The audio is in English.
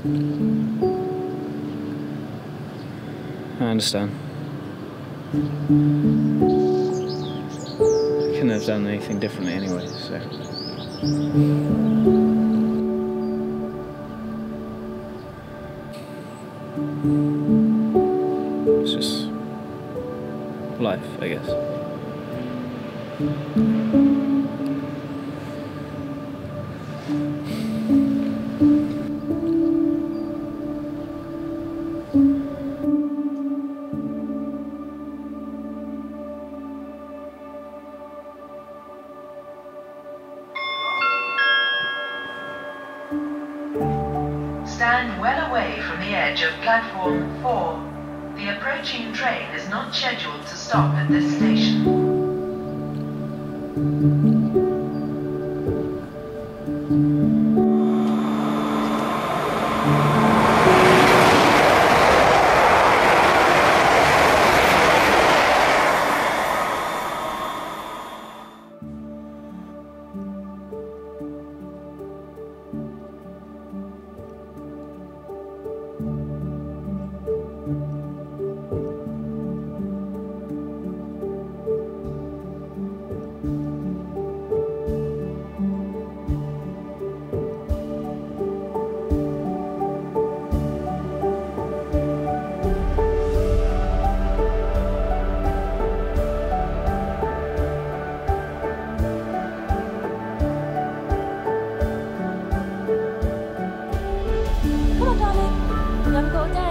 I understand. I couldn't have done anything differently anyway, so... It's just... life, I guess. Stand well away from the edge of platform 4. The approaching train is not scheduled to stop at this station. Come on, darling. You haven't got a dad.